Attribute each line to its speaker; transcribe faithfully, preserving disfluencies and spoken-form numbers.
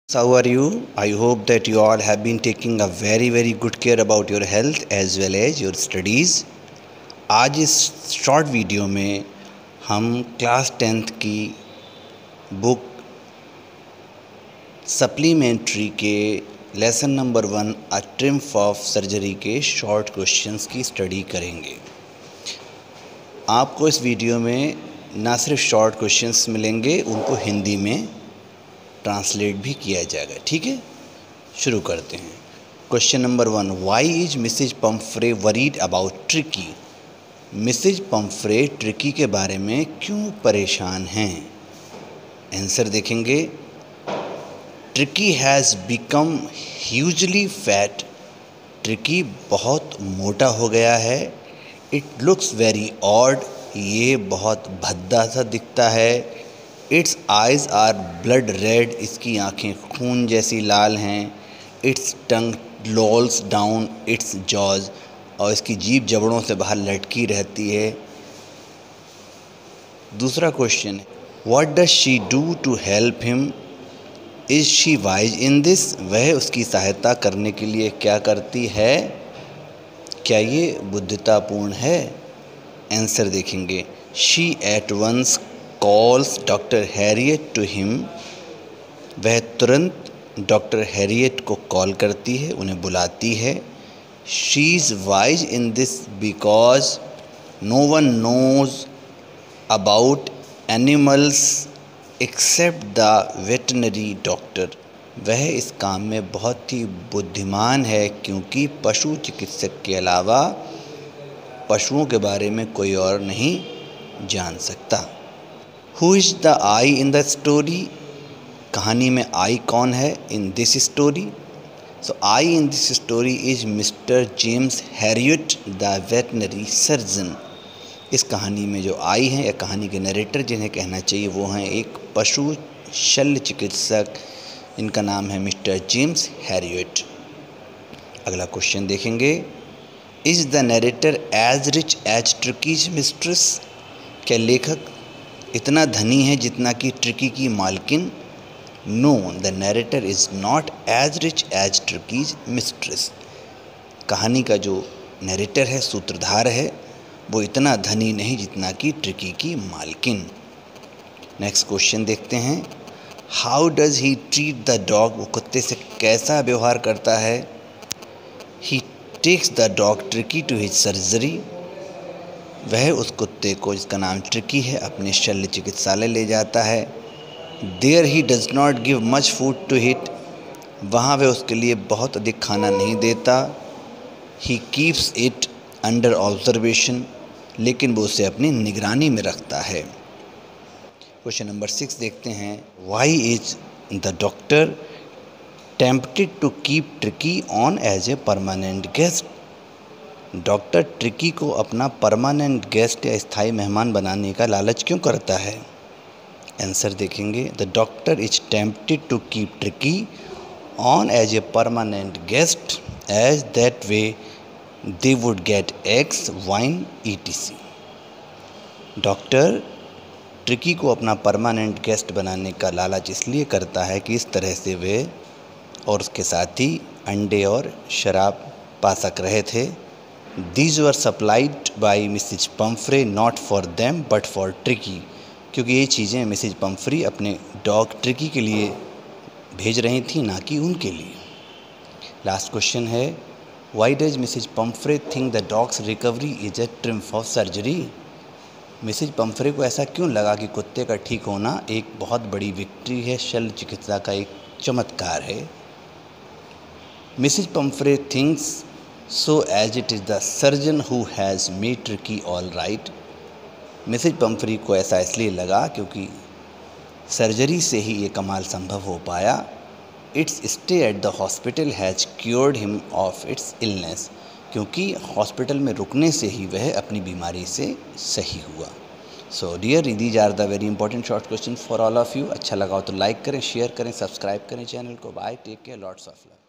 Speaker 1: How are you? I hope that you all have been taking a very very good care about your health as well as your studies. आज इस short video में हम class tenth की book supplementary के lesson number one a triumph of surgery के short questions की study करेंगे। आपको इस वीडियो में ना सिर्फ शॉर्ट क्वेश्चंस मिलेंगे, उनको हिंदी में ट्रांसलेट भी किया जाएगा। ठीक है, शुरू करते हैं। Question number one, why is Mrs Pumphrey worried about Tricky? Mrs Pumphrey Tricky के बारे में क्यों परेशान हैं? आंसर देखेंगे। Tricky has become hugely fat. Tricky बहुत मोटा हो गया है। It looks very odd. ये बहुत भद्दा सा दिखता है। Its eyes are blood red. इसकी आँखें खून जैसी लाल हैं। Its tongue lolls down its jaws. और इसकी जीभ जबड़ों से बाहर लटकी रहती है। दूसरा question, what does she do to help him? Is she wise in this? वह उसकी सहायता करने के लिए क्या करती है? क्या ये बुद्धितापूर्ण है? आंसर देखेंगे। She at once calls doctor Herriot to him. वह तुरंत डॉक्टर हैरियट को कॉल करती है, उन्हें बुलाती है। She is wise in this because no one knows about animals except the veterinary doctor. वह इस काम में बहुत ही बुद्धिमान है क्योंकि पशु चिकित्सक के अलावा पशुओं के बारे में कोई और नहीं जान सकता। Who is the I in the story? कहानी में आई कौन है in this story? So I in this story is Mr James Herriot the veterinary surgeon. इस कहानी में जो आई हैं या कहानी के नरेटर जिन्हें कहना चाहिए वो हैं एक पशु शल्य चिकित्सक। इनका नाम है मिस्टर जेम्स हैरियट। अगला क्वेश्चन देखेंगे। Is the narrator as rich as Tricky's mistress? क्या लेखक इतना धनी है जितना कि ट्रिकी की मालकिन? No, the narrator is not as rich as Tricky's mistress. कहानी का जो नरेटर है, सूत्रधार है, वो इतना धनी नहीं जितना कि ट्रिकी की मालकिन। नेक्स्ट क्वेश्चन देखते हैं। How does he treat the dog? वो कुत्ते से कैसा व्यवहार करता है? He takes the dog Tricky to his surgery. वह उस कुत्ते को, जिसका नाम ट्रिकी है, अपने शल्य चिकित्सालय ले जाता है। There he does not give much food to him. वहाँ वह उसके लिए बहुत अधिक खाना नहीं देता। He keeps it under observation. लेकिन वो उसे अपनी निगरानी में रखता है। क्वेश्चन नंबर सिक्स देखते हैं। Why is the doctor tempted to keep Tricky on as a permanent guest? Doctor Tricky को अपना परमानेंट गेस्ट या स्थायी मेहमान बनाने का लालच क्यों करता है? आंसर देखेंगे। The doctor is tempted to keep Tricky on as a permanent guest as that way they would get eggs, wine, E T C. Doctor Tricky को अपना परमानेंट गेस्ट बनाने का लालच इसलिए करता है कि इस तरह से वे और उसके साथी अंडे और शराब पा सक रहे थे। These were supplied by Mrs Pumphrey not for them but for Tricky. क्योंकि ये चीज़ें मिसेज पम्फ्री अपने डॉग ट्रिकी के लिए भेज रही थी, ना कि उनके लिए। लास्ट क्वेश्चन है। Why does Mrs Pumphrey think the dog's recovery is a triumph of surgery? Mrs Pumphrey को ऐसा क्यों लगा कि कुत्ते का ठीक होना एक बहुत बड़ी विक्ट्री है, शल्य चिकित्सा का एक चमत्कार है? Mrs Pumphrey thinks so as it is the surgeon who has made Tricky all right। Mrs Pumphrey को ऐसा इसलिए लगा क्योंकि सर्जरी से ही ये कमाल संभव हो पाया। Its stay at the hospital has cured him of its illness. क्योंकि हॉस्पिटल में रुकने से ही वह अपनी बीमारी से सही हुआ। So dear, these are the very important short question for all of you. अच्छा लगा हो तो लाइक करें, शेयर करें, सब्सक्राइब करें चैनल को। Bye, take care, lots of love.